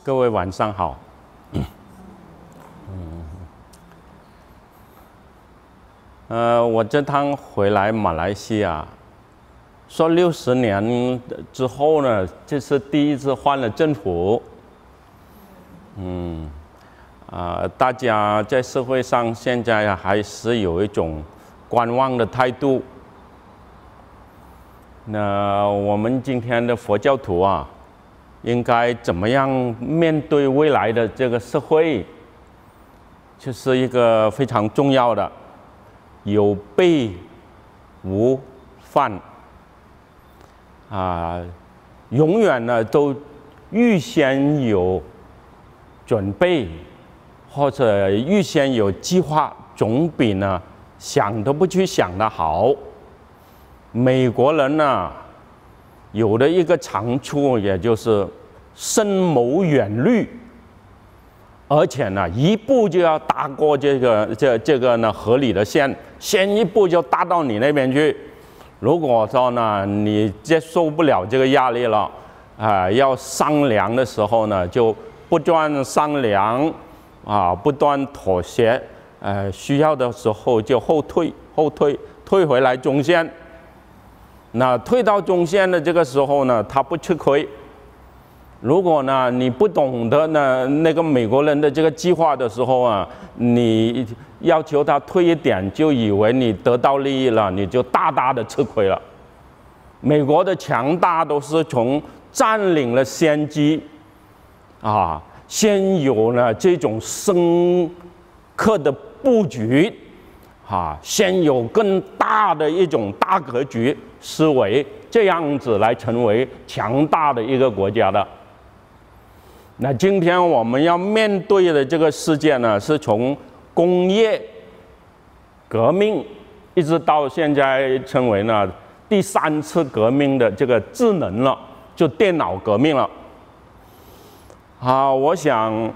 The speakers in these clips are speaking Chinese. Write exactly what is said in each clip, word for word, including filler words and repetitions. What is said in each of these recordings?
各位晚上好。嗯，呃，我这趟回来马来西亚，说六十年之后呢，这是第一次换了政府。嗯，啊、呃，大家在社会上现在还是有一种观望的态度。那我们今天的佛教徒啊，应该怎么样面对未来的这个社会，就是一个非常重要的，有备无患啊，永远呢都预先有准备或者预先有计划，总比呢想都不去想的好。美国人呢，有的一个长处，也就是深谋远虑，而且呢，一步就要搭过这个这这个呢合理的线，先一步就搭到你那边去。如果说呢，你接受不了这个压力了，啊、呃，要商量的时候呢，就不断商量，啊，不断妥协，呃，需要的时候就后退，后退，退回来中线。那退到中线的这个时候呢，他不吃亏。如果呢你不懂得呢那个美国人的这个计划的时候啊，你要求他退一点，就以为你得到利益了，你就大大的吃亏了。美国的强大都是从占领了先机，啊，先有呢这种深刻的布局。啊，先有更大的一种大格局思维，这样子来成为强大的一个国家的。那今天我们要面对的这个世界呢，是从工业革命一直到现在称为呢第三次革命的这个智能了，就电脑革命了。啊，我想。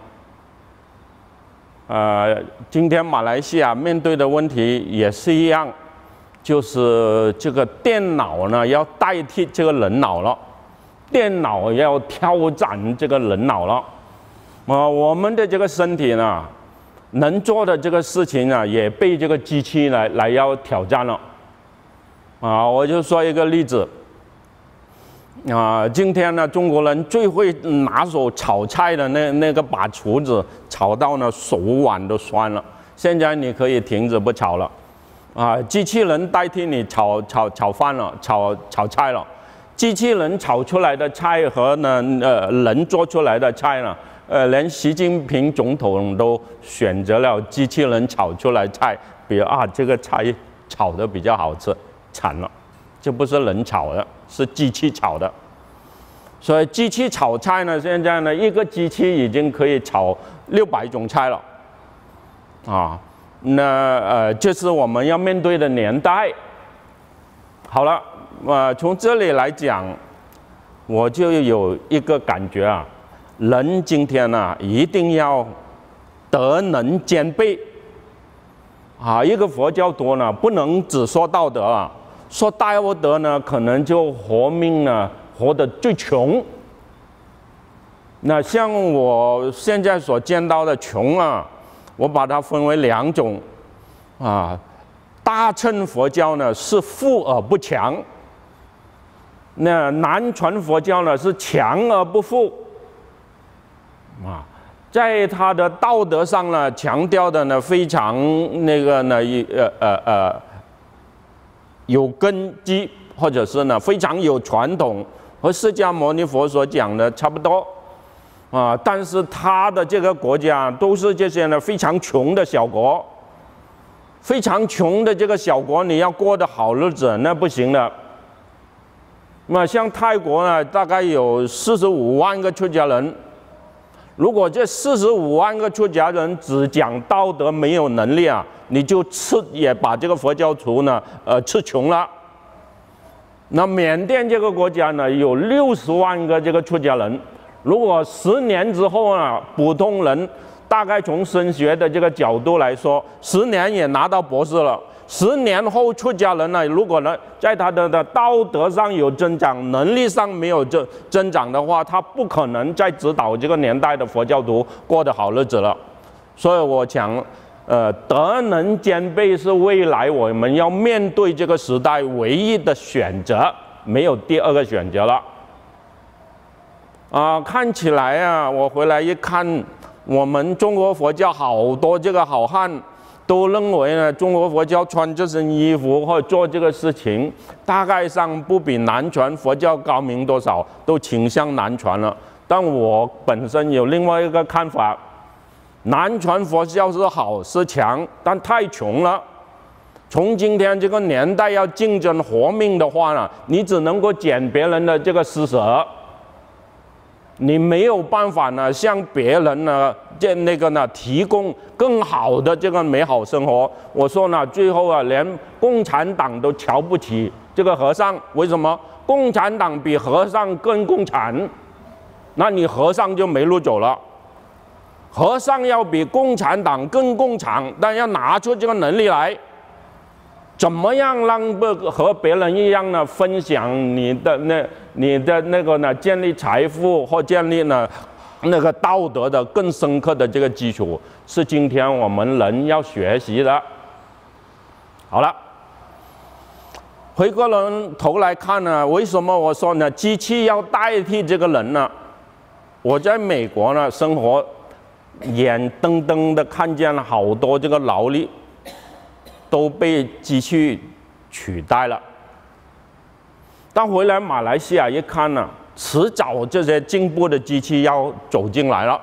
呃，今天马来西亚面对的问题也是一样，就是这个电脑呢要代替这个人脑了，电脑要挑战这个人脑了。啊、呃，我们的这个身体呢，能做的这个事情呢，也被这个机器来来要挑战了。啊、呃，我就说一个例子。啊、呃，今天呢，中国人最会拿手炒菜的那那个把厨子，炒到呢手腕都酸了。现在你可以停止不炒了，啊、呃，机器人代替你炒炒炒饭了，炒炒菜了。机器人炒出来的菜和呢呃人做出来的菜呢，呃，连习近平总统都选择了机器人炒出来菜，比如啊这个菜炒的比较好吃，惨了。这不是人炒的，是机器炒的。所以机器炒菜呢，现在呢，一个机器已经可以炒六百种菜了，啊，那呃，这是我们要面对的年代。好了，呃，从这里来讲，我就有一个感觉啊，人今天呢、啊，一定要德能兼备。啊，一个佛教徒呢，不能只说道德啊。说道德呢，可能就活命呢，活得最穷。那像我现在所见到的穷啊，我把它分为两种，啊，大乘佛教呢是富而不强，那南传佛教呢是强而不富，啊，在他的道德上呢强调的呢非常那个呢呃呃呃。有根基，或者是呢非常有传统，和释迦牟尼佛所讲的差不多，啊，但是他的这个国家都是这些呢非常穷的小国，非常穷的这个小国，你要过得好日子那不行的。那像泰国呢，大概有四十五万个出家人，如果这四十五万个出家人只讲道德没有能力啊，你就吃也把这个佛教徒呢，呃，吃穷了。那缅甸这个国家呢，有六十万个这个出家人，如果十年之后啊，普通人大概从升学的这个角度来说，十年也拿到博士了， 十年后出家人呢，如果呢在他的的道德上有增长，能力上没有增增长的话，他不可能再指导这个年代的佛教徒过得好日子了。所以我讲，呃，德能兼备是未来我们要面对这个时代唯一的选择，没有第二个选择了。啊、呃，看起来啊，我回来一看，我们中国佛教好多这个好汉。都认为呢，中国佛教穿这身衣服或做这个事情，大概上不比南传佛教高明多少，都倾向南传了。但我本身有另外一个看法，南传佛教是好是强，但太穷了。从今天这个年代要竞争活命的话呢，你只能够捡别人的这个施舍。你没有办法呢，向别人呢，这那个呢，提供更好的这个美好生活。我说呢，最后啊，连共产党都瞧不起这个和尚，为什么？共产党比和尚更共产，那你和尚就没路走了。和尚要比共产党更共产，但要拿出这个能力来。怎么样让不和别人一样呢？分享你的那、你的那个呢？建立财富或建立呢那个道德的更深刻的这个基础，是今天我们人要学习的。好了，回过人头来看呢，为什么我说呢？机器要代替这个人呢？我在美国呢生活，眼瞪瞪的看见了好多这个劳力。都被机器取代了，但回来马来西亚一看呢，迟早这些进步的机器要走进来了，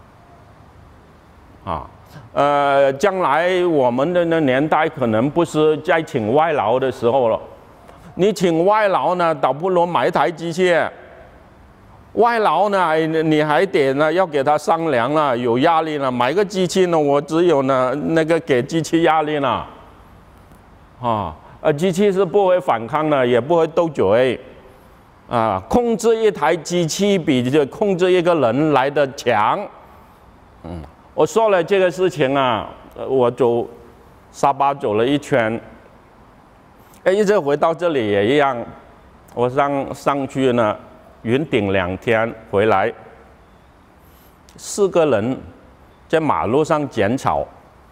啊，呃，将来我们的那年代可能不是在请外劳的时候了，你请外劳呢，倒不如买一台机器，外劳呢，你还得呢要给他商量了，有压力了，买个机器呢，我只有呢那个给机器压力了。啊，呃，机器是不会反抗的，也不会斗嘴，啊，控制一台机器比这控制一个人来的强。嗯，我说了这个事情啊，我走沙巴走了一圈，哎，一直回到这里也一样，我上上去呢，云顶两天回来，四个人在马路上捡草。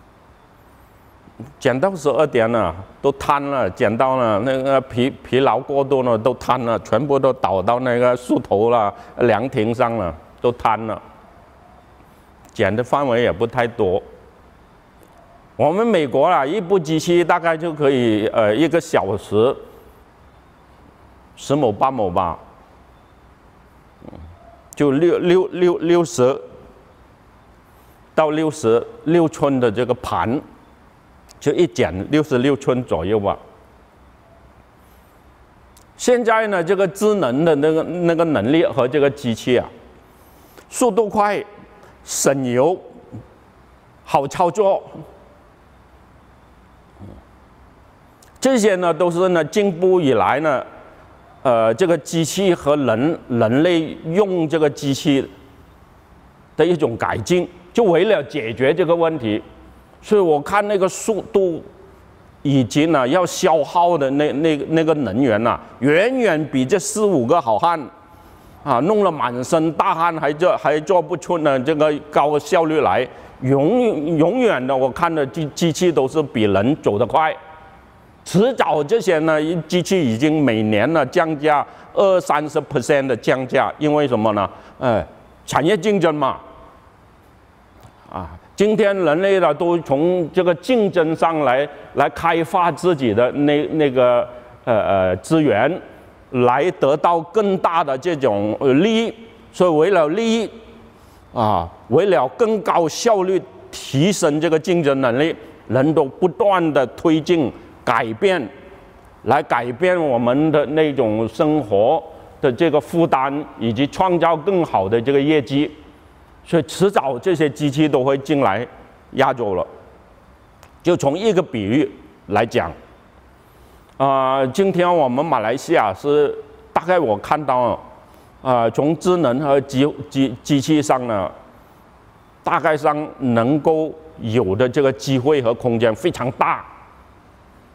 捡到十二点了，都瘫了；捡到了那个疲疲劳过度了，都瘫了，全部都倒到那个树头了、凉亭上了，都瘫了。捡的范围也不太多。我们美国啊，一部机器大概就可以呃一个小时十亩八亩吧，就六六六六十到六十六寸的这个盘。就一剪六十六寸左右吧。现在呢，这个智能的那个那个能力和这个机器啊，速度快，省油，好操作，这些呢都是呢进步以来呢，呃，这个机器和人人类用这个机器的一种改进，就为了解决这个问题。所以我看那个速度，以及呢要消耗的那那那个能源呐、啊，远远比这四五个好汉，啊，弄了满身大汗还做还做不出呢这个高效率来，永永远的我看的机机器都是比人走得快，迟早这些呢机器已经每年呢降价二三十 percent 的降价，因为什么呢？哎，产业竞争嘛，啊。今天人类呢都从这个竞争上来来开发自己的那那个呃呃资源，来得到更大的这种利益。所以为了利益啊，为了更高效率提升这个竞争能力，人都不断的推进改变，来改变我们的那种生活的这个负担，以及创造更好的这个业绩。所以迟早这些机器都会进来压走了。就从一个比喻来讲，啊、呃，今天我们马来西亚是大概我看到，啊、呃，从智能和机机机器上呢，大概上能够有的这个机会和空间非常大。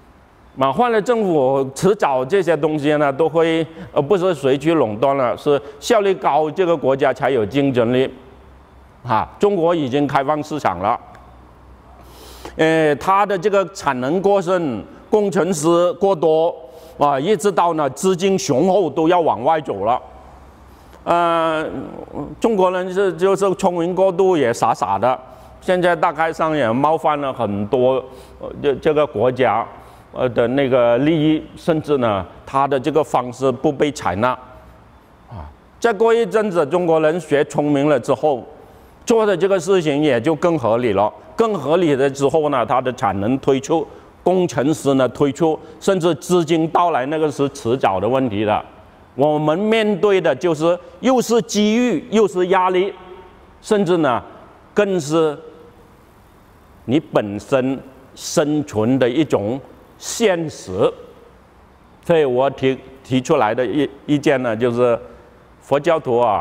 啊，换了政府，迟早这些东西呢都会，呃，不是谁去垄断了，是效率高，这个国家才有竞争力。啊，中国已经开放市场了，呃，它的这个产能过剩，工程师过多，啊，一直到呢资金雄厚都要往外走了。呃，中国人是就是聪明过度也傻傻的，现在大概上也冒犯了很多呃这这个国家呃的那个利益，甚至呢他的这个方式不被采纳。啊，再过一阵子，中国人学聪明了之后，做的这个事情也就更合理了。更合理的之后呢，它的产能推出，工程师呢推出，甚至资金到来，那个是迟早的问题了。我们面对的就是又是机遇，又是压力，甚至呢，更是你本身生存的一种现实。所以我提提出来的意意见呢，就是佛教徒啊，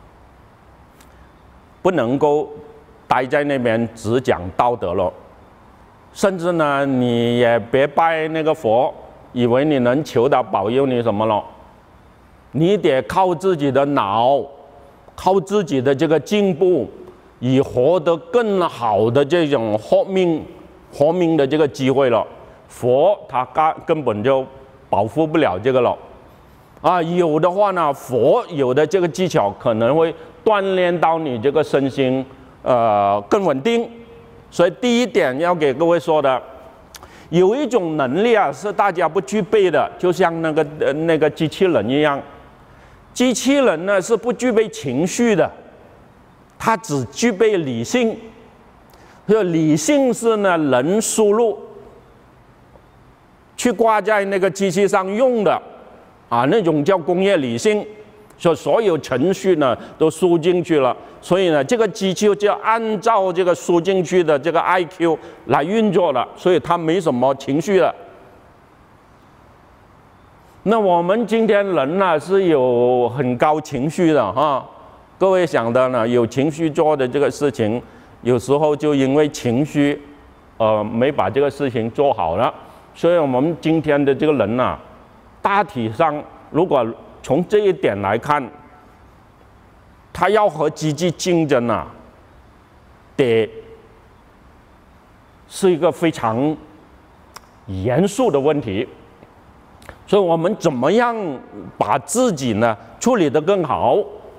不能够待在那边只讲道德了，甚至呢，你也别拜那个佛，以为你能求他保佑你什么了。你得靠自己的脑，靠自己的这个进步，以获得更好的这种活命、活命的这个机会了。佛他根根本就保护不了这个了，啊，有的话呢，佛有的这个技巧可能会锻炼到你这个身心，呃，更稳定。所以第一点要给各位说的，有一种能力啊是大家不具备的，就像那个呃那个机器人一样。机器人呢是不具备情绪的，它只具备理性。这理性是呢人输入去挂在那个机器上用的，啊，那种叫工业理性。所以所有程序呢都输进去了，所以呢这个机器就要按照这个输进去的这个 I Q 来运作了，所以它没什么情绪了。那我们今天人呢是有很高情绪的哈，各位想的呢，有情绪做的这个事情，有时候就因为情绪，呃，没把这个事情做好了。所以我们今天的这个人呢，大体上如果从这一点来看，他要和机器竞争啊，得是一个非常严肃的问题。所以我们怎么样把自己呢处理得更好？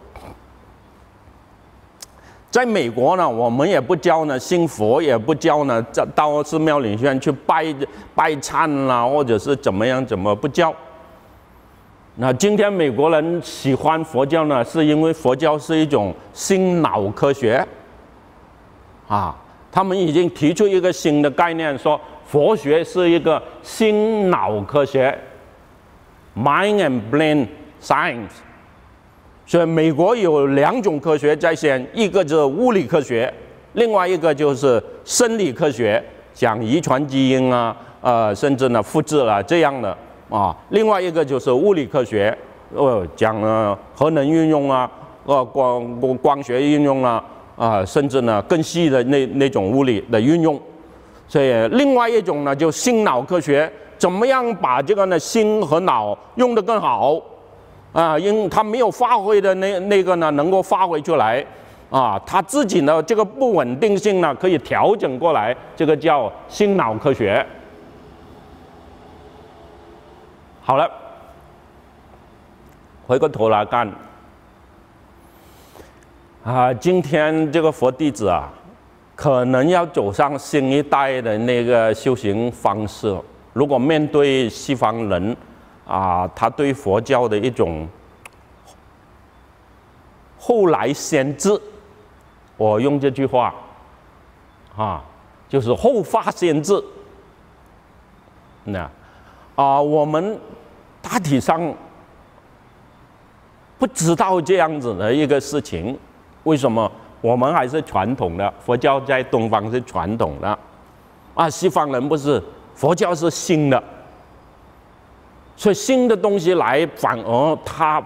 在美国呢，我们也不教呢信佛，也不教呢到寺庙里面去拜拜忏啦，或者是怎么样怎么不教。那今天美国人喜欢佛教呢，是因为佛教是一种心脑科学啊，他们已经提出一个新的概念，说佛学是一个心脑科学。Mind and brain science， 所以美国有两种科学在先，一个就是物理科学，另外一个就是生理科学，讲遗传基因啊，呃，甚至呢复制啦这样的啊。另外一个就是物理科学，呃，讲呃核能运用啊，呃光光学运用啊，啊、呃，甚至呢更细的那那种物理的运用。所以另外一种呢就心脑科学。怎么样把这个呢心和脑用得更好啊？因他没有发挥的那那个呢，能够发挥出来啊，他自己呢这个不稳定性呢可以调整过来，这个叫心脑科学。好了，回过头来看啊，今天这个佛弟子啊，可能要走上新一代的那个修行方式。如果面对西方人，啊，他对佛教的一种后来先知，我用这句话，啊，就是后发先至。那啊，我们大体上不知道这样子的一个事情，为什么？我们还是传统的，佛教在东方是传统的，啊，西方人不是。佛教是新的，所以新的东西来，反而它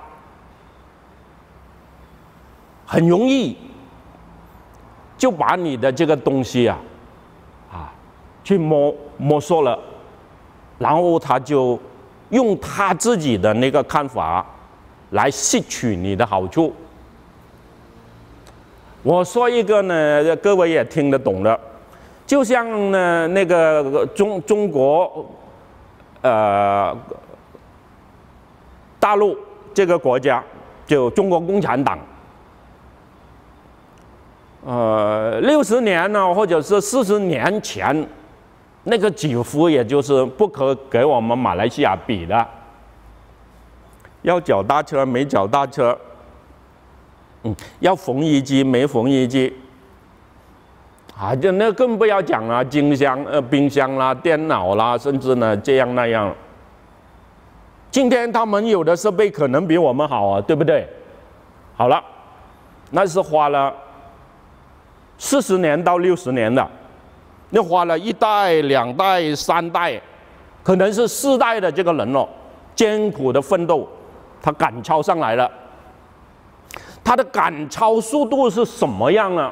很容易就把你的这个东西啊，啊，去摸摸索了， 然后他就用他自己的那个看法来吸取你的好处。我说一个呢，各位也听得懂的，就像呢那个中中国，呃，大陆这个国家，就中国共产党，呃，六十年呢，或者是四十年前，那个几乎也就是不可给我们马来西亚比的，要脚踏车没脚踏车。嗯，要缝衣机没缝衣机，啊，就那更不要讲了，冰箱、呃冰箱啦、电脑啦，甚至呢这样那样。今天他们有的设备可能比我们好啊，对不对？好了，那是花了四十年到六十年的，那花了一代、两代、三代，可能是四代的这个人哦，艰苦的奋斗，他赶超上来了。它的赶超速度是什么样呢？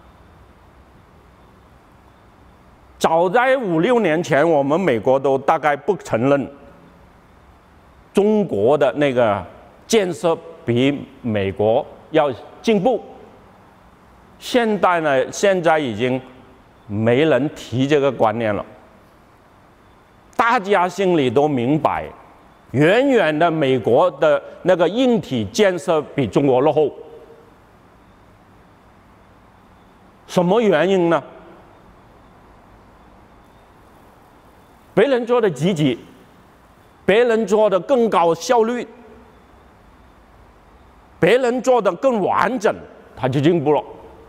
早在五六年前，我们美国都大概不承认中国的那个建设比美国要进步。现在呢，现在已经没人提这个观念了，大家心里都明白。远远的，美国的那个硬体建设比中国落后，什么原因呢？别人做的积极，别人做的更高效率，别人做的更完整，他就进步了。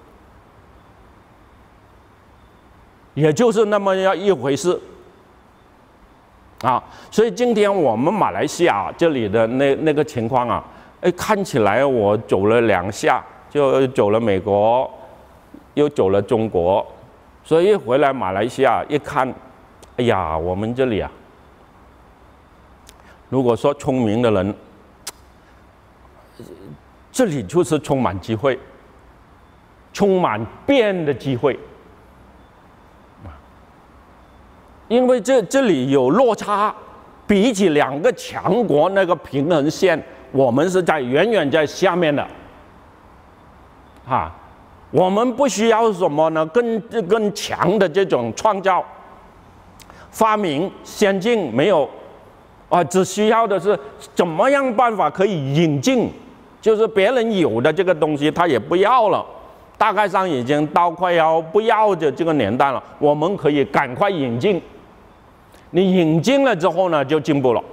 也就是那么样一回事。啊，所以今天我们马来西亚这里的那那个情况啊，哎，看起来我走了两下，就走了美国，又走了中国，所以一回来马来西亚一看，哎呀，我们这里啊，如果说聪明的人，这里就是充满机会，充满变的机会。因为这这里有落差，比起两个强国那个平衡线，我们是在远远在下面的，啊，我们不需要什么呢？更更强的这种创造、发明、先进没有，啊，只需要的是怎么样办法可以引进，就是别人有的这个东西他也不要了，大概上已经到快要不要的这个年代了，我们可以赶快引进。你引进了之后呢，就进步了。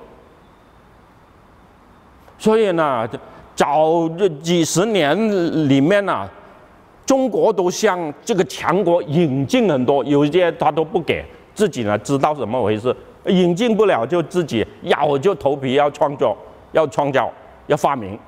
所以呢，早这几十年里面呢、啊，中国都向这个强国引进很多，有些他都不给自己呢知道怎么回事，引进不了就自己咬就头皮要创作，要创造，要发明，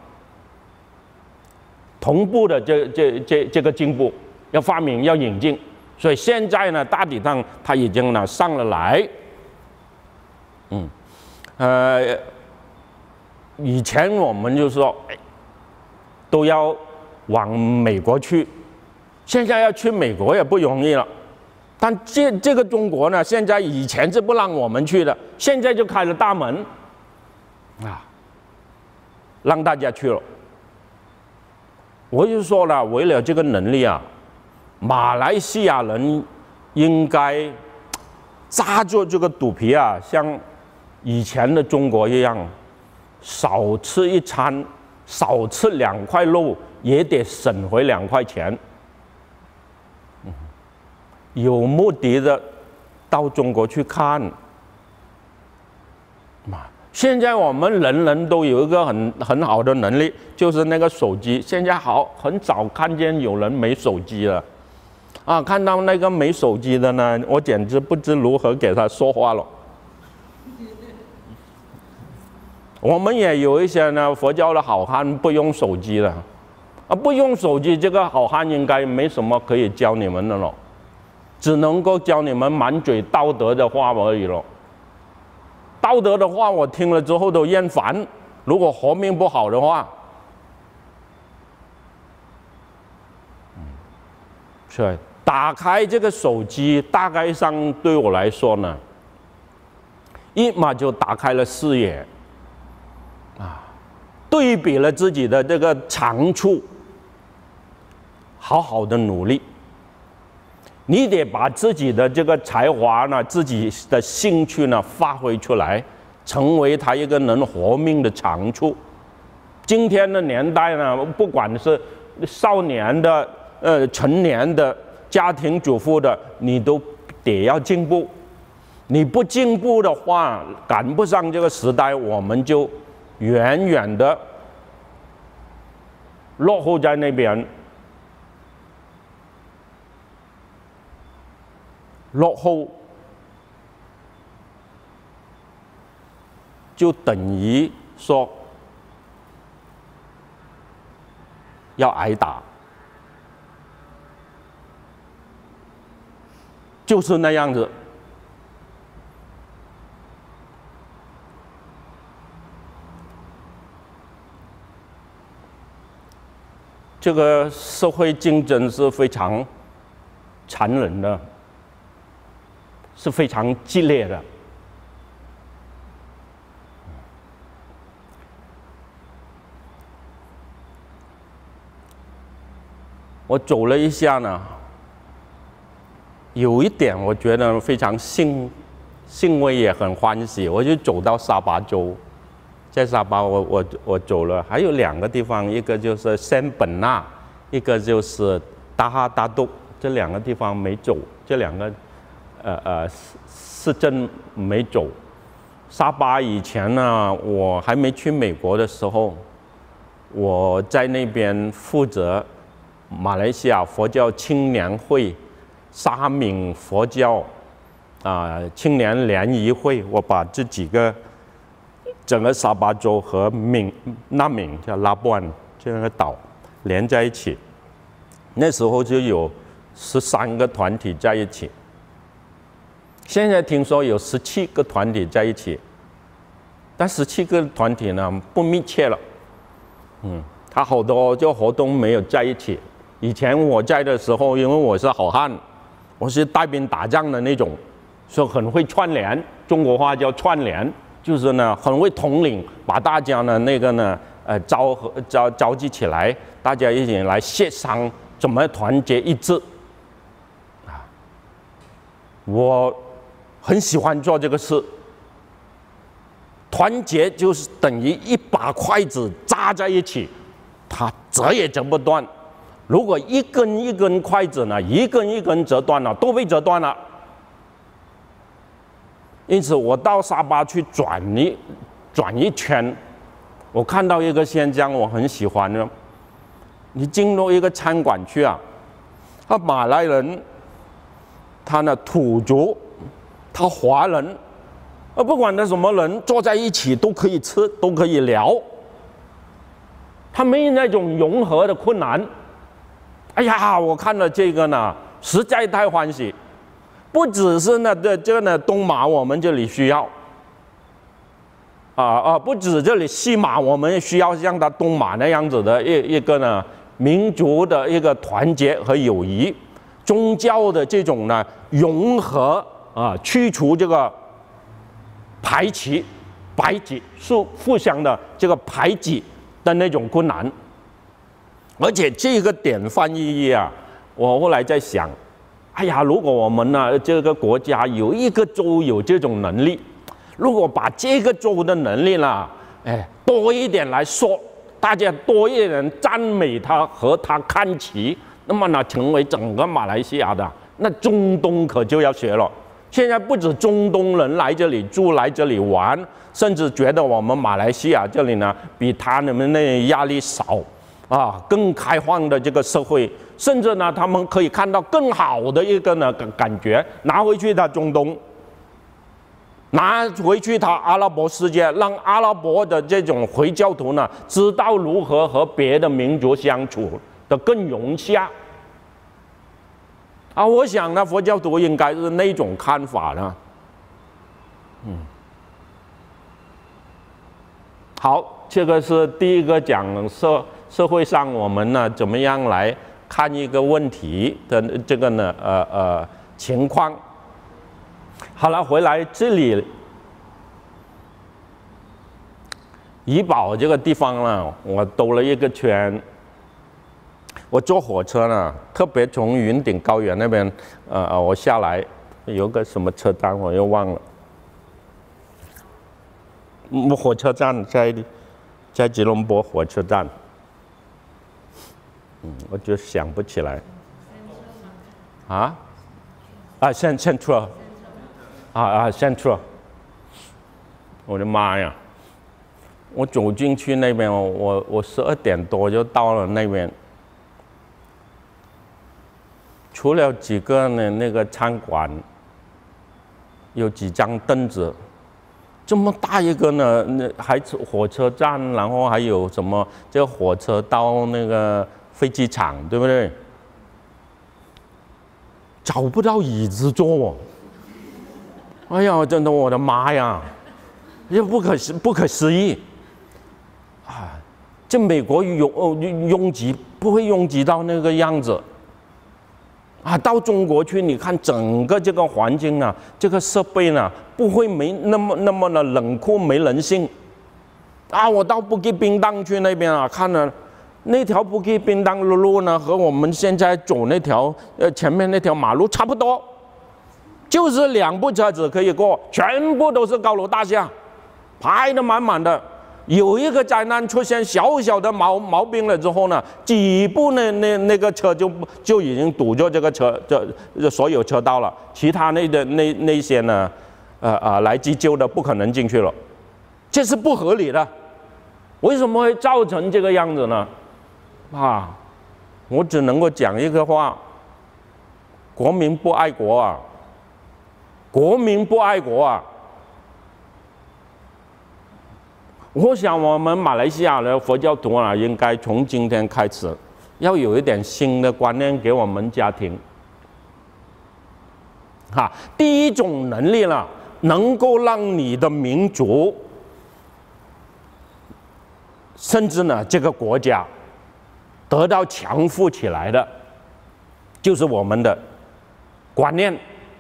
同步的这这这这个进步，要发明要引进。所以现在呢，大体上他已经呢上了来。嗯，呃，以前我们就说，哎，都要往美国去，现在要去美国也不容易了。但这这个中国呢，现在以前是不让我们去的，现在就开了大门，啊，让大家去了。我就说了，为了这个能力啊，马来西亚人应该扎住这个肚皮啊，像以前的中国一样，少吃一餐，少吃两块肉，也得省回两块钱。有目的的到中国去看。现在我们人人都有一个很很好的能力，就是那个手机。现在好很少看见有人没手机了，啊，看到那个没手机的呢，我简直不知如何给他说话了。我们也有一些呢，佛教的好汉不用手机了，啊，不用手机，这个好汉应该没什么可以教你们的了，只能够教你们满嘴道德的话而已了。道德的话我听了之后都厌烦，如果活命不好的话，嗯，是打开这个手机，大概上对我来说呢， 一马就打开了视野，啊，对比了自己的这个长处，好好的努力。你得把自己的这个才华呢，自己的兴趣呢发挥出来，成为他一个能活命的长处。今天的年代呢，不管是少年的、呃成年的、家庭主妇的，你都得要进步。你不进步的话，赶不上这个时代，我们就远远的落后在那边。落后就等于说要挨打，就是那样子。这个社会竞争是非常残忍的，是非常激烈的。我走了一下呢，有一点我觉得非常欣欣慰，也很欢喜。我就走到沙巴州，在沙巴我我我走了，还有两个地方，一个就是圣本纳，一个就是达哈达杜，这两个地方没走，这两个呃呃市镇没走。沙巴以前呢，我还没去美国的时候，我在那边负责马来西亚佛教青年会、沙闽佛教啊、呃、青年联谊会，我把这几个整个沙巴州和闽那闽叫拉布安这个岛连在一起，那时候就有十三个团体在一起。现在听说有十七个团体在一起，但十七个团体呢不密切了，嗯，他好多就活动没有在一起。以前我在的时候，因为我是好汉，我是带兵打仗的那种，所以很会串联，中国话叫串联，就是呢很会统领，把大家呢那个呢呃召合召召集起来，大家一起来协商怎么团结一致。啊，我很喜欢做这个事。团结就是等于一把筷子扎在一起，它折也折不断。如果一根一根筷子呢，一根一根折断了，都被折断了。因此，我到沙巴去转一转一圈，我看到一个现象，我很喜欢的。你进入一个餐馆去啊，他马来人，他呢土族，他华人，啊，不管他什么人，坐在一起都可以吃，都可以聊，他没有那种融合的困难。哎呀，我看了这个呢，实在太欢喜。不只是呢，这这个呢，东马我们这里需要，啊啊，不止这里西马我们需要像他东马那样子的一一个呢民族的一个团结和友谊，宗教的这种呢融合啊，去除这个排斥、排挤、互互相的这个排挤的那种困难。而且这个典范意义啊，我后来在想，哎呀，如果我们呢这个国家有一个州有这种能力，如果把这个州的能力呢，哎，多一点来说，大家多一点赞美他和他看齐，那么呢，成为整个马来西亚的，那中东可就要学了。现在不止中东人来这里住、来这里玩，甚至觉得我们马来西亚这里呢，比他们那压力少。啊，更开放的这个社会，甚至呢，他们可以看到更好的一个呢感感觉，拿回去他中东，拿回去他阿拉伯世界，让阿拉伯的这种回教徒呢，知道如何和别的民族相处的更融洽。啊，我想呢，佛教徒应该是那种看法呢。嗯，好，这个是第一个讲社。社会上我们呢怎么样来看一个问题的这个呢呃呃情况？好了，回来这里怡保这个地方呢，我兜了一个圈。我坐火车呢，特别从云顶高原那边，呃，我下来有个什么车站我又忘了。嗯，火车站在在吉隆坡火车站。嗯，我就想不起来。啊？啊 ，Central。啊啊 ，Central。我的妈呀！我走进去那边，我我十二点多就到了那边。除了几个呢，那个餐馆，有几张凳子，这么大一个呢，那还火车站，然后还有什么？这个火车到那个飞机场，对不对？找不到椅子坐，哎呀，真的，我的妈呀，这不可思不可思议啊！这美国拥拥挤不会拥挤到那个样子。啊，到中国去，你看整个这个环境啊，这个设备呢，不会没那么那么的冷酷没人性。啊，我到布吉冰当去那边啊，看了那条布吉冰当的路呢，和我们现在走那条呃前面那条马路差不多，就是两部车子可以过，全部都是高楼大厦，排得满满的。有一个灾难出现小小的毛毛病了之后呢，几步那那那个车就就已经堵住这个车这所有车道了，其他那的那那些呢，呃呃来急救的不可能进去了，这是不合理的。为什么会造成这个样子呢？啊，我只能够讲一个话：国民不爱国啊，国民不爱国啊。我想，我们马来西亚的佛教徒啊，应该从今天开始，要有一点新的观念给我们家庭。哈，第一种能力呢，能够让你的民族，甚至呢这个国家得到强富起来的，就是我们的观念。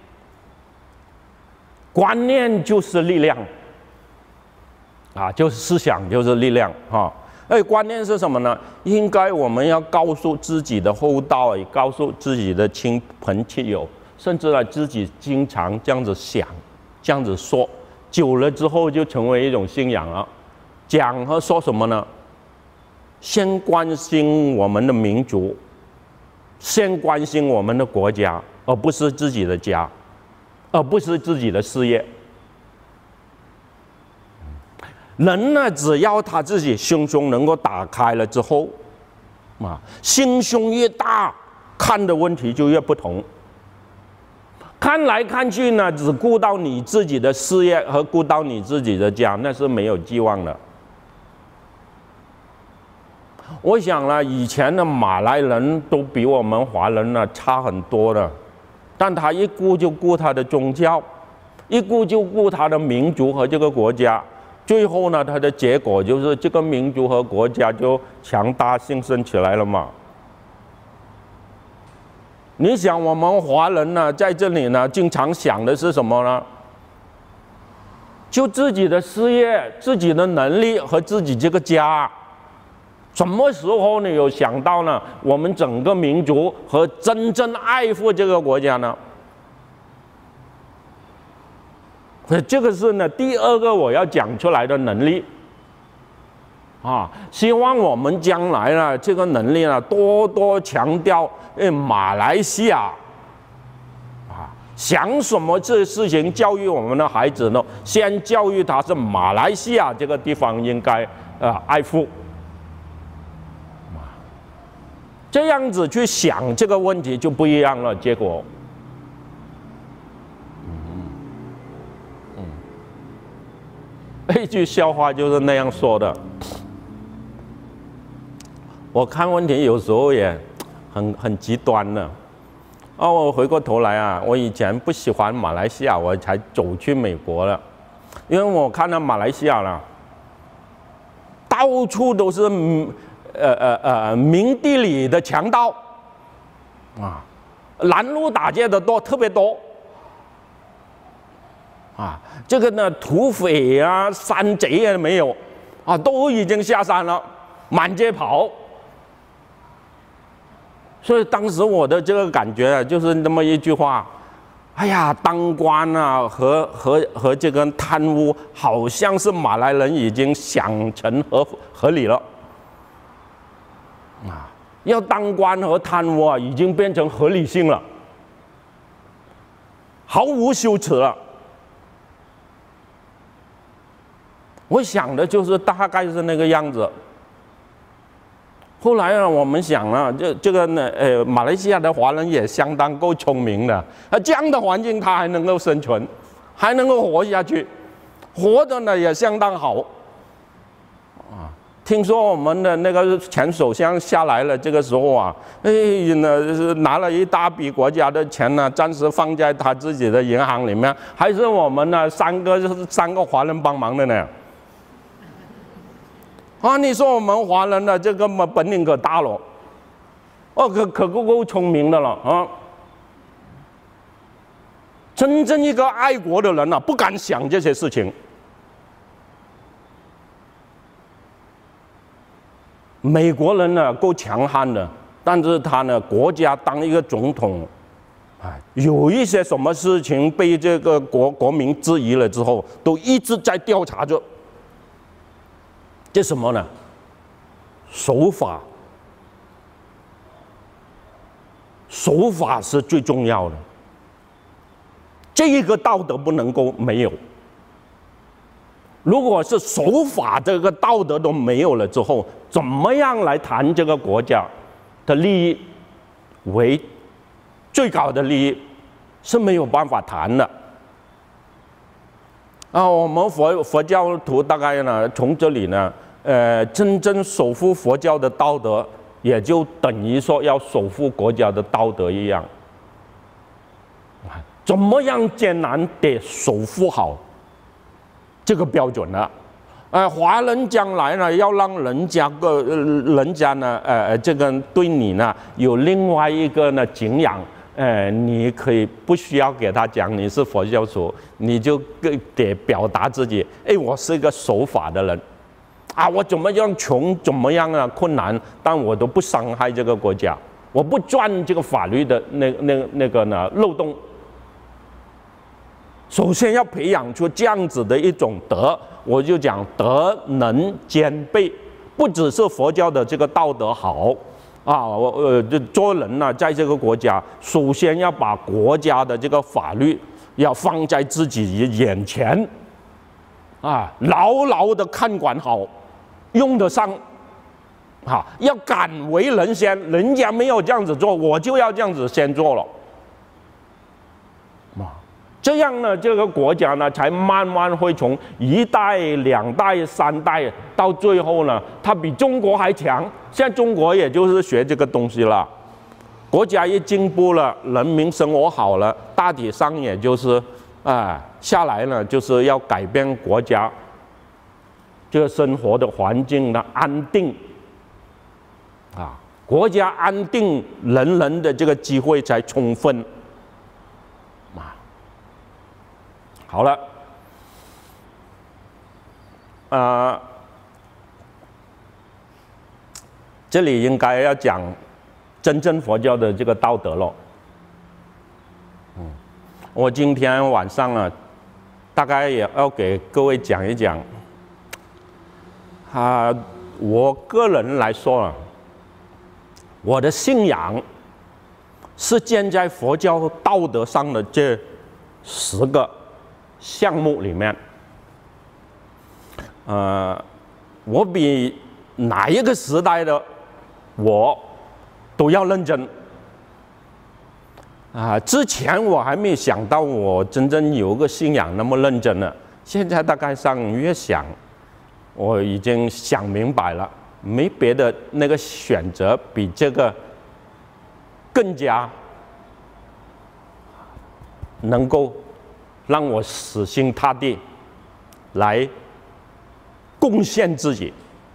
观念就是力量。啊，就是思想，就是力量哈。哎，观念是什么呢？应该我们要告诉自己的后代，也告诉自己的亲朋戚友，甚至呢自己经常这样子想，这样子说，久了之后就成为一种信仰了。讲和说什么呢？先关心我们的民族，先关心我们的国家，而不是自己的家，而不是自己的事业。人呢，只要他自己心胸能够打开了之后，啊，心胸越大，看的问题就越不同。看来看去呢，只顾到你自己的事业和顾到你自己的家，那是没有寄望的。我想呢，以前的马来人都比我们华人呢差很多的，但他一顾就顾他的宗教，一顾就顾他的民族和这个国家。最后呢，它的结果就是这个民族和国家就强大兴盛起来了嘛。你想，我们华人呢，在这里呢，经常想的是什么呢？就自己的事业、自己的能力和自己这个家。什么时候呢，有想到呢，我们整个民族和真正爱护这个国家呢？这个是呢，第二个我要讲出来的能力啊，希望我们将来呢，这个能力呢，多多强调。呃，马来西亚啊，想什么这事情教育我们的孩子呢？先教育他是马来西亚这个地方应该呃爱护，这样子去想这个问题就不一样了，结果。一句笑话就是那样说的。我看问题有时候也很很极端的。哦，我回过头来啊，我以前不喜欢马来西亚，我才走去美国了，因为我看到马来西亚了，到处都是呃呃呃明地里的强盗啊，拦路打劫的多，特别多。啊，这个呢，土匪啊、山贼啊没有， 啊，都已经下山了，满街跑。所以当时我的这个感觉啊，就是那么一句话：哎呀，当官啊和和和这个贪污，好像是马来人已经想成合合理了啊，要当官和贪污啊，已经变成合理性了，毫无羞耻了。我想的就是大概是那个样子。后来呢，我们想啊，这这个呢，呃，马来西亚的华人也相当够聪明的，啊，这样的环境他还能够生存，还能够活下去，活的呢也相当好。啊，听说我们的那个前首相下来了，这个时候啊，哎，呢是拿了一大笔国家的钱呢，暂时放在他自己的银行里面，还是我们呢三个就是三个华人帮忙的呢。啊，你说我们华人的这个嘛本领可大了，哦，可可够够聪明的了啊！真正一个爱国的人啊，不敢想这些事情。美国人呢够强悍的，但是他呢国家当一个总统，哎，有一些什么事情被这个国国民质疑了之后，都一直在调查着。这什么呢？守法，守法是最重要的。这一个道德不能够没有。如果是守法这个道德都没有了之后，怎么样来谈这个国家的利益为最高的利益，是没有办法谈的。啊，我们佛佛教徒大概呢，从这里呢，呃，真正守护佛教的道德，也就等于说要守护国家的道德一样。怎么样艰难得守护好这个标准呢？呃，华人将来呢，要让人家个、呃、人家呢，呃，这个对你呢有另外一个呢敬仰。呃，你可以不需要给他讲你是佛教徒，你就得表达自己，哎，我是一个守法的人，啊，我怎么样穷，怎么样啊困难，但我都不伤害这个国家，我不钻这个法律的那那那个呢漏洞。首先要培养出这样子的一种德，我就讲德能兼备，不只是佛教的这个道德好。啊，我呃，这做人呢、啊，在这个国家，首先要把国家的这个法律要放在自己眼前，啊，牢牢的看管好，用得上，啊，要敢为人先，人家没有这样子做，我就要这样子先做了，啊，这样呢，这个国家呢，才慢慢会从一代、两代、三代，到最后呢，它比中国还强。现在中国也就是学这个东西了，国家一进步了，人民生活好了，大体上也就是啊、呃、下来呢，就是要改变国家这个生活的环境的安定啊，国家安定，人人的这个机会才充分啊。好了，啊、呃。这里应该要讲真正佛教的这个道德了。嗯，我今天晚上啊，大概也要给各位讲一讲。啊，我个人来说啊，我的信仰是建在佛教道德上的这十个项目里面。呃，我比哪一个时代的我都要认真啊！之前我还没想到我真正有个信仰那么认真呢，现在大概上越想，我已经想明白了，没别的那个选择比这个更加能够让我死心塌地来贡献自己。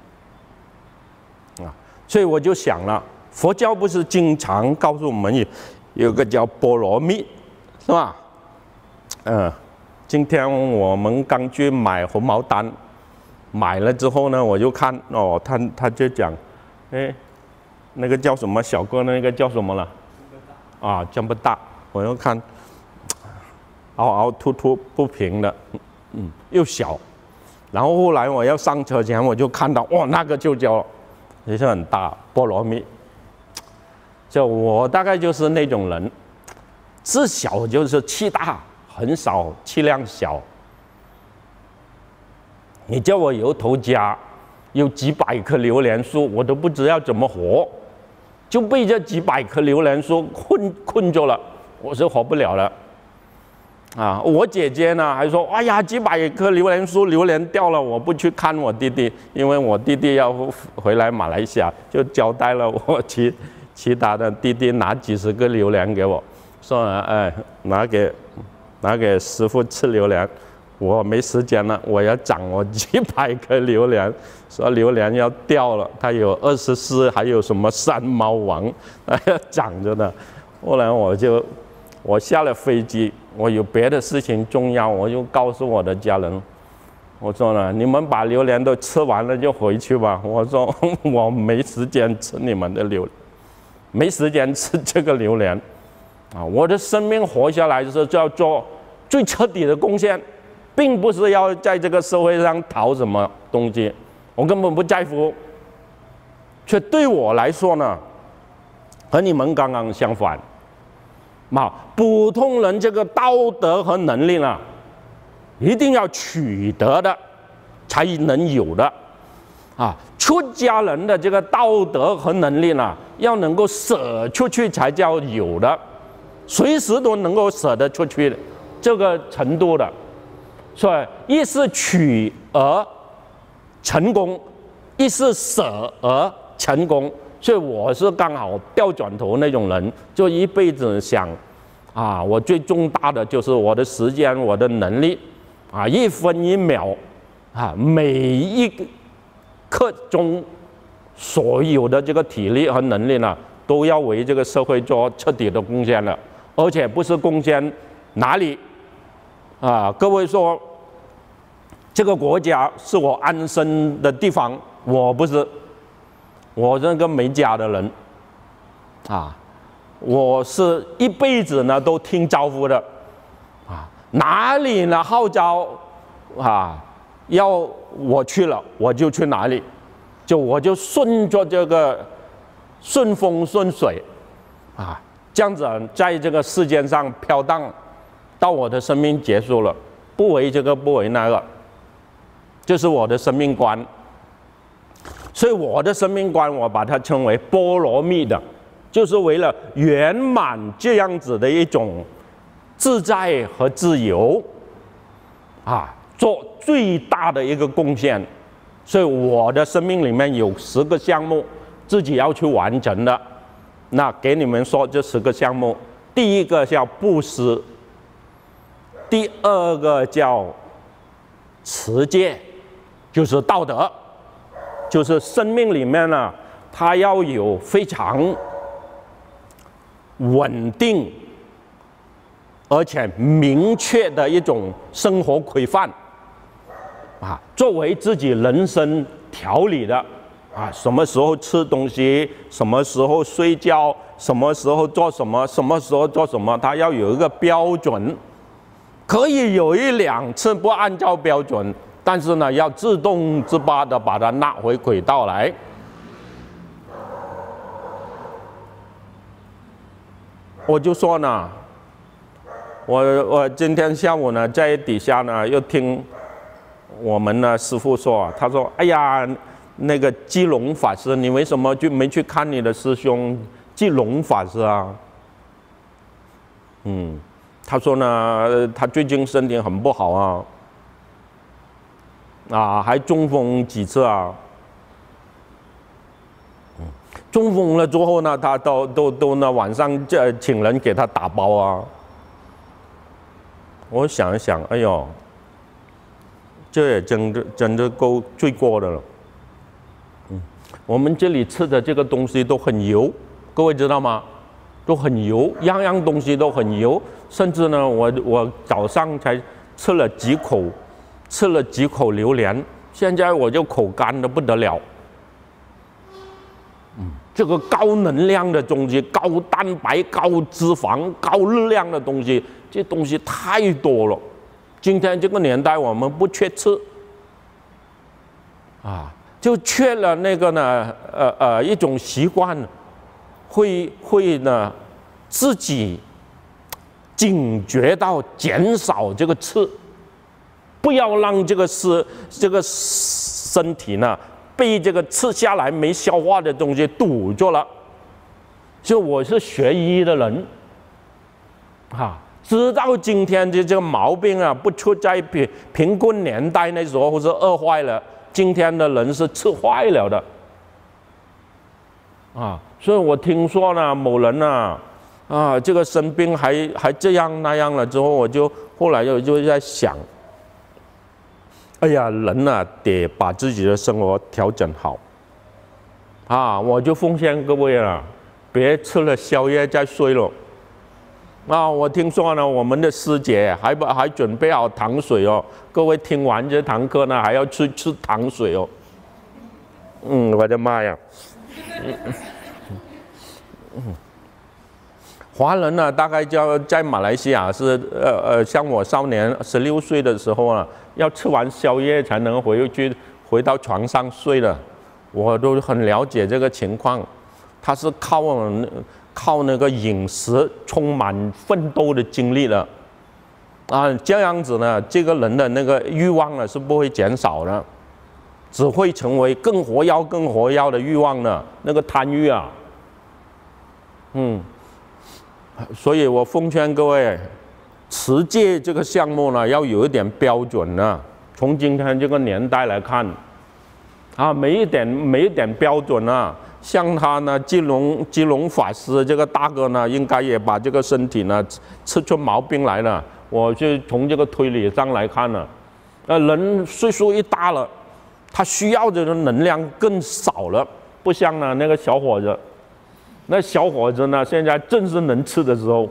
啊，所以我就想了，佛教不是经常告诉我们有有个叫波罗蜜，是吧？嗯，今天我们刚去买红毛丹， 买了之后呢，我就看哦，他他就讲，哎，那个叫什么小哥，那个叫什么了？啊，这么大，我又看凹凹凸凸不平的，嗯，又小。然后后来我要上车前，我就看到，哇，那个就叫，也是很大菠萝蜜。就我大概就是那种人，自小就是气大，很少气量小。你叫我有头家，有几百棵榴莲树，我都不知道怎么活，就被这几百棵榴莲树困困住了，我是活不了了。啊，我姐姐呢还说，哎呀，几百棵榴莲树，榴莲掉了，我不去看我弟弟，因为我弟弟要回来马来西亚，就交代了我其其他的弟弟拿几十个榴莲给我，说呢，哎，拿给拿给师傅吃榴莲。我没时间了，我要长我几百棵榴莲，说榴莲要掉了，它有二十四，还有什么山猫王，还要长着呢。后来我就我下了飞机，我有别的事情重要，我就告诉我的家人，我说呢，你们把榴莲都吃完了就回去吧。我说我没时间吃你们的榴莲，没时间吃这个榴莲啊！我的生命活下来的时候就要做最彻底的贡献。并不是要在这个社会上讨什么东西，我根本不在乎。却对我来说呢，和你们刚刚相反。嘛，普通人这个道德和能力呢，一定要取得的才能有的，啊，出家人的这个道德和能力呢，要能够舍出去才叫有的，随时都能够舍得出去的这个程度的。所以一是取而成功，一是舍而成功。所以我是刚好掉转头那种人，就一辈子想，啊，我最重大的就是我的时间、我的能力，啊，一分一秒，啊，每一刻钟所有的这个体力和能力呢，都要为这个社会做彻底的贡献了，而且不是贡献哪里。啊，各位说，这个国家是我安身的地方，我不是，我这个没家的人，啊，我是一辈子呢都听招呼的，啊，哪里呢号召，啊，要我去了我就去哪里，就我就顺着这个顺风顺水，啊，这样子在这个世间上飘荡。到我的生命结束了，不为这个不为那个，就是我的生命观。所以我的生命观，我把它称为波罗蜜的，就是为了圆满这样子的一种自在和自由，啊，做最大的一个贡献。所以我的生命里面有十个项目自己要去完成的。那给你们说这十个项目，第一个叫布施。第二个叫持戒，就是道德，就是生命里面呢，它要有非常稳定而且明确的一种生活规范，啊，作为自己人生调理的，啊，什么时候吃东西，什么时候睡觉，什么时候做什么，什么时候做什么，它要有一个标准。可以有一两次不按照标准，但是呢，要自动自发的把它纳回轨道来。我就说呢，我我今天下午呢，在底下呢又听我们的师父说，他说：“哎呀，那个基隆法师，你为什么就没去看你的师兄基隆法师啊？”嗯。他说呢，他最近身体很不好啊，啊，还中风几次啊。嗯，中风了之后呢，他都都都呢晚上这请人给他打包啊。我想一想，哎呦，这也真的真的够罪过的了。嗯，我们这里吃的这个东西都很油，各位知道吗？都很油，样样东西都很油。甚至呢，我我早上才吃了几口，吃了几口榴莲， 现在我就口干的不得了。嗯，这个高能量的东西、高蛋白、高脂肪、高热量的东西，这东西太多了。今天这个年代，我们不缺吃，啊，就缺了那个呢，呃呃，一种习惯，会会呢，自己警觉到减少这个吃，不要让这个是这个身体呢。被这个吃下来没消化的东西堵住了，就我是学医的人，啊，知道今天的这个毛病啊，不出在贫贫困年代那时候是饿坏了，今天的人是吃坏了的，啊，所以我听说呢，某人呢，啊，这个生病还还这样那样了之后，我就后来就就在想。哎呀，人呐、啊，得把自己的生活调整好，啊，我就奉劝各位啊，别吃了宵夜再睡了。啊，我听说呢，我们的师姐还把还准备好糖水哦，各位听完这堂课呢，还要去吃糖水哦。嗯，我的妈呀！嗯嗯华人呢，大概叫在马来西亚是呃呃，像我少年十六岁的时候啊，要吃完宵夜才能回去回到床上睡的。我都很了解这个情况，他是靠靠那个饮食充满奋斗的经历了啊，这样子呢，这个人的那个欲望呢是不会减少的，只会成为更活跃、更活跃的欲望呢，那个贪欲啊，嗯。所以我奉劝各位，持戒这个项目呢，要有一点标准呢。从今天这个年代来看，啊，没一点没一点标准啊。像他呢，基隆基隆法师这个大哥呢，应该也把这个身体呢吃出毛病来了。我就从这个推理上来看呢，呃，人岁数一大了，他需要的能量更少了，不像呢那个小伙子。那小伙子呢？现在正是能吃的时候。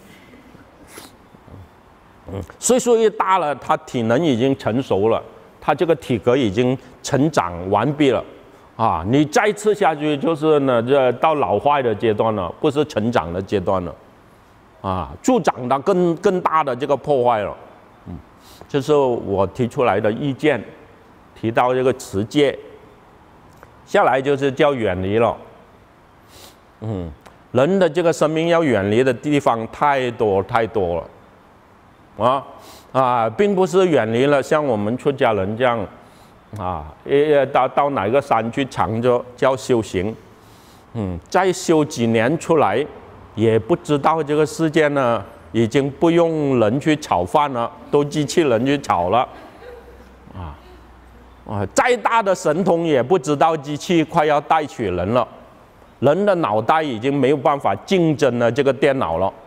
嗯，岁数一大了，他体能已经成熟了，他这个体格已经成长完毕了。啊，你再吃下去，就是呢，这到老坏的阶段了，不是成长的阶段了。啊，助长到更更大的这个破坏了。嗯，这是我提出来的意见，提到这个持戒。下来就是叫远离了。嗯，人的这个生命要远离的地方太多太多了，啊啊，并不是远离了像我们出家人这样，啊，呃，到到哪个山去常着叫修行，嗯，再修几年出来，也不知道这个世界呢已经不用人去炒饭了，都机器人去炒了，啊啊，再大的神通也不知道机器快要代取人了。人的脑袋已经没有办法竞争了这个电脑了。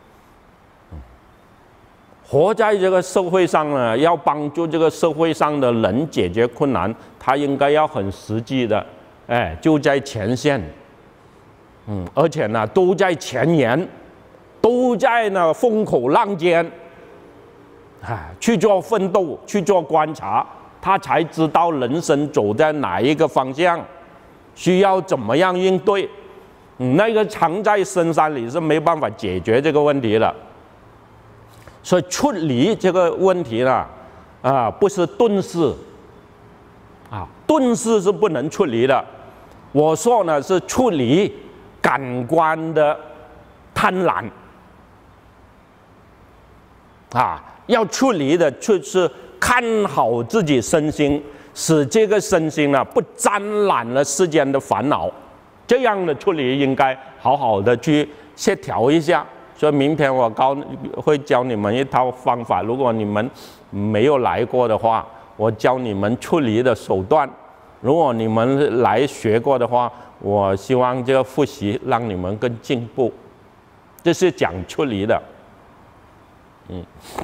活在这个社会上呢，要帮助这个社会上的人解决困难，他应该要很实际的，哎，就在前线，嗯，而且呢，都在前沿，都在呢风口浪尖，哎，去做奋斗，去做观察，他才知道人生走在哪一个方向。需要怎么样应对？嗯，那个藏在深山里是没办法解决这个问题的。所以出离这个问题呢，啊，不是遁世，啊，遁世是不能出离的。我说呢是出离感官的贪婪，啊，要出离的就是看好自己身心。使这个身心呢不沾染了世间的烦恼，这样的处理应该好好的去协调一下。所以明天我教会教你们一套方法，如果你们没有来过的话，我教你们处理的手段。如果你们来学过的话，我希望这个复习让你们更进步。这是讲处理的，嗯。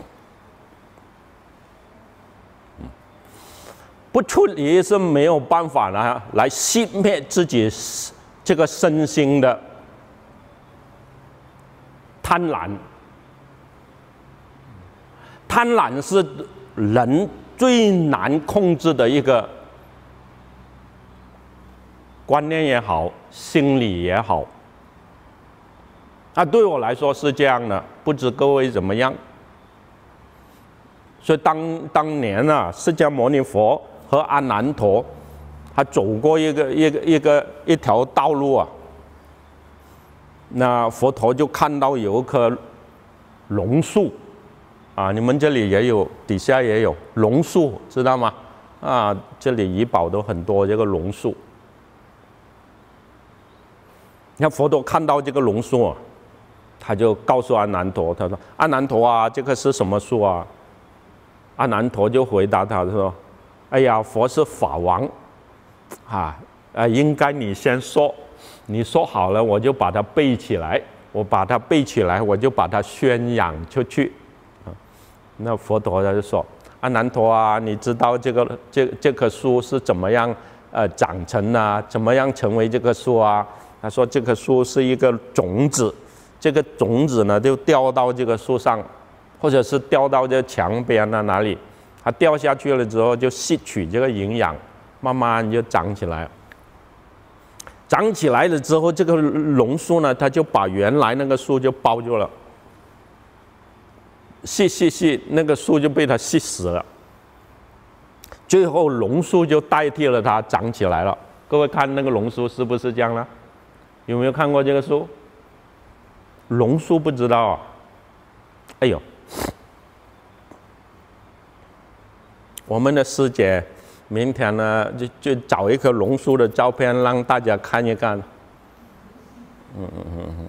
不处理是没有办法呢，来熄灭自己这个身心的贪婪。贪婪是人最难控制的一个观念也好，心理也好。啊，对我来说是这样的，不知各位怎么样？所以当当年啊，释迦牟尼佛和阿难陀，他走过一个一个一个一条道路啊，那佛陀就看到有一棵龙树，啊，你们这里也有，底下也有龙树，知道吗？啊，这里怡保都很多这个龙树。你看佛陀看到这个龙树啊，他就告诉阿难陀，他说：“阿难陀啊，这个是什么树啊？”阿难陀就回答他说：“哎呀，佛是法王，啊，呃，应该你先说，你说好了，我就把它背起来，我把它背起来，我就把它宣扬出去。”啊，那佛陀他就说：“阿难陀啊，你知道这个这这棵树是怎么样呃长成啊？怎么样成为这棵树啊？”他说：“这棵树是一个种子，这个种子呢就掉到这个树上，或者是掉到这墙边啊哪里，它掉下去了之后就吸取这个营养，慢慢就长起来。长起来了之后，这个龙树呢，它就把原来那个树就包住了，吸吸吸，那个树就被它吸死了。最后龙树就代替了它长起来了。各位看那个龙树是不是这样呢？有没有看过这个树？龙树不知道啊？哎呦，我们的师姐明天呢就就找一棵龙树的照片让大家看一看。嗯嗯嗯嗯。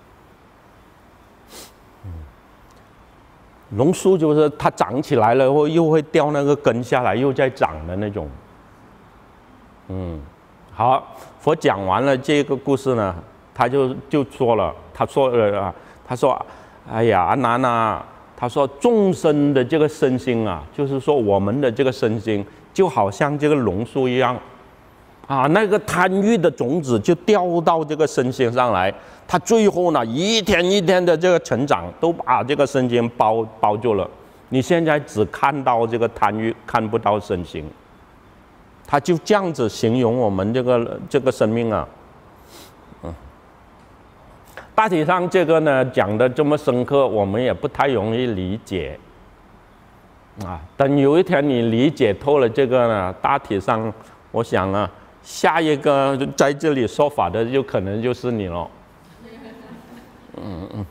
嗯，龙树就是它长起来了后又会掉那个根下来，又在长的那种。嗯，好，佛讲完了这个故事呢，他就就说了，他说了啊，他说，哎呀，阿难啊，他说众生的这个身心啊，就是说我们的这个身心，就好像这个龙树一样，啊，那个贪欲的种子就掉到这个身心上来，它最后呢，一天一天的这个成长，都把这个身心包包住了。你现在只看到这个贪欲，看不到身心。他就这样子形容我们这个这个生命啊，嗯，大体上这个呢讲的这么深刻，我们也不太容易理解，啊，等有一天你理解透了这个呢，大体上我想啊，下一个在这里说法的就可能就是你了，嗯嗯，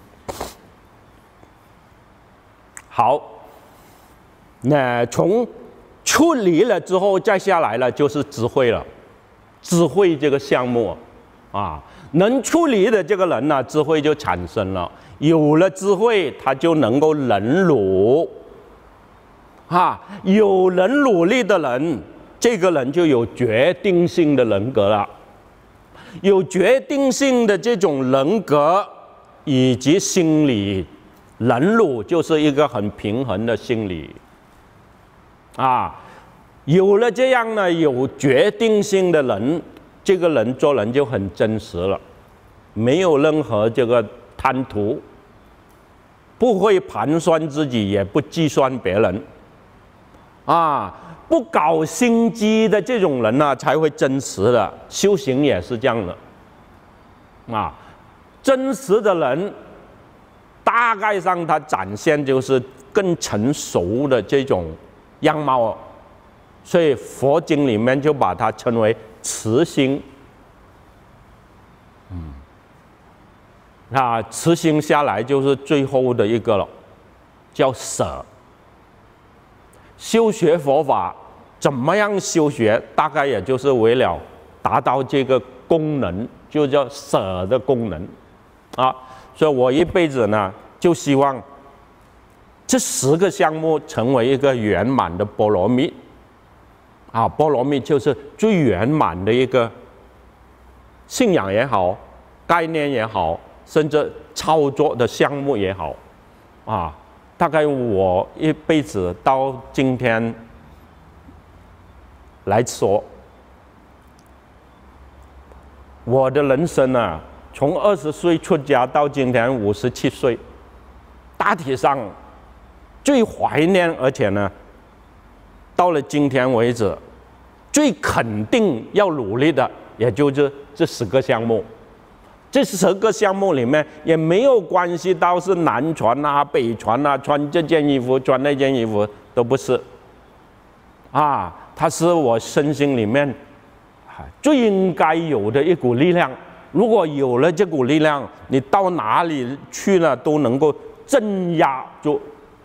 好，那从处理了之后，再下来了就是智慧了。智慧这个项目，啊，能处理的这个人呢、啊，智慧就产生了。有了智慧，他就能够忍辱，啊，有忍辱力的人，这个人就有决定性的人格了。有决定性的这种人格以及心理，忍辱就是一个很平衡的心理。啊，有了这样呢，有决定性的人，这个人做人就很真实了，没有任何这个贪图，不会盘算自己，也不计算别人，啊，不搞心机的这种人呢、啊，才会真实的修行也是这样的，啊，真实的人，大概上他展现就是更成熟的这种样貌，所以佛经里面就把它称为慈心。嗯，那慈心下来就是最后的一个了，叫舍。修学佛法怎么样修学？大概也就是为了达到这个功能，就叫舍的功能啊。所以我一辈子呢，就希望这十个项目成为一个圆满的波罗蜜，啊，波罗蜜就是最圆满的一个信仰也好，概念也好，甚至操作的项目也好，啊，大概我一辈子到今天来说，我的人生啊，从二十岁出家到今天五十七岁，大体上最怀念，而且呢， 到了今天为止，最肯定要努力的，也就是这十个项目。这十个项目里面也没有关系到是南传啊、北传啊，穿这件衣服、穿那件衣服都不是。啊，它是我身心里面最应该有的一股力量。如果有了这股力量，你到哪里去了都能够镇压住，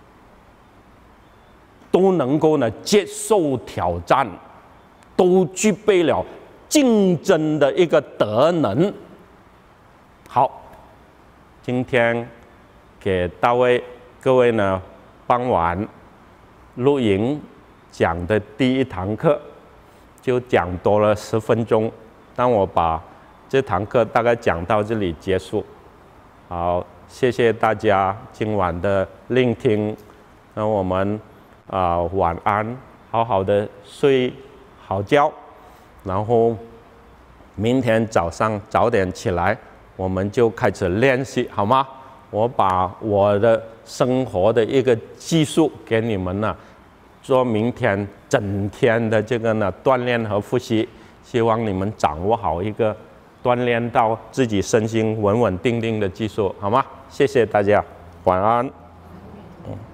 都能够呢接受挑战，都具备了竞争的一个德能。好，今天给大卫各位呢傍晚录营讲的第一堂课，就讲多了十分钟，但我把这堂课大概讲到这里结束。好，谢谢大家今晚的聆听。那我们啊、呃、晚安，好好的睡好觉，然后明天早上早点起来。我们就开始练习，好吗？我把我的生活的一个技术给你们呢，做明天整天的这个呢锻炼和复习，希望你们掌握好一个锻炼到自己身心稳稳定定的技术，好吗？谢谢大家，晚安。嗯